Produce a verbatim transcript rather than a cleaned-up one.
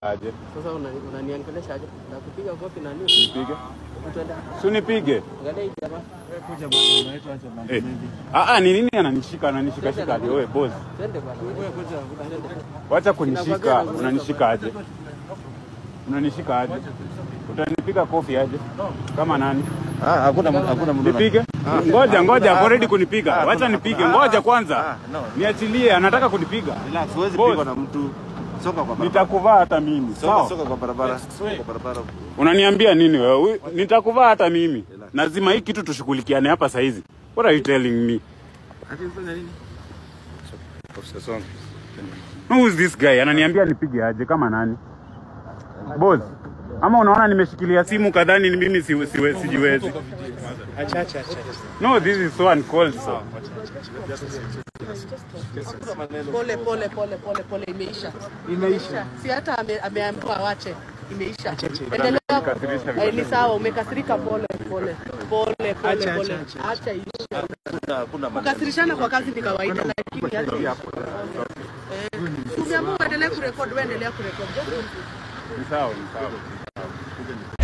Aje. Sasa unaniangelesha aje? Nakupiga kofi na nini? Nipige. Utenda. Si nipige. Angalia hii jamaa. Wewe kuja bwana, unaitwa acha mambo mengi. Ah ah, ni nini ananishika ananishika shika hadi wewe boss. Twende bwana. Wewe kuja, utenda. Wacha kunishika, unanishika aje? Unanishika aje? Utanipiga kofi aje? Kama nani? Ah, hakuna hakuna mtu. Nipige? Ngoja ngoja, ako ready kunipiga. Wacha nipige. Ngoja kwanza. Niachilie, anataka kunipiga. Relax, huwezi pigwa na mtu. Soka kwa barabara. Nitakuvaa hata mimi. Soka soka kwa barabara. Soka kwa barabara. Unaniambia nini wewe? Nitakuvaa hata mimi. Lazima hii kitu tushughulikiane hapa saa hizi. What are you telling me? Akifanya nini? Officer Song. Who is this guy? Ananiambia nipige aje kama nani? Boss. Ama unaona nimeshikilia simu kadhani ni mimi si, si, sijiwezi. Acha acha acha. No, this is so uncalled for. Pole pole pole pole pole imeisha. Imeisha. Si hata ameambiwa awache. Imeisha. Endelea. Eh, ni sawa, umekasirika pole pole. Pole pole pole. Acha isha. Kuna Kukasirishana kwa kazi ni kawaida lakini acha. Eh, tumeamua endelee kurekodi, endelea kurekodi. Ni sawa, ni sawa.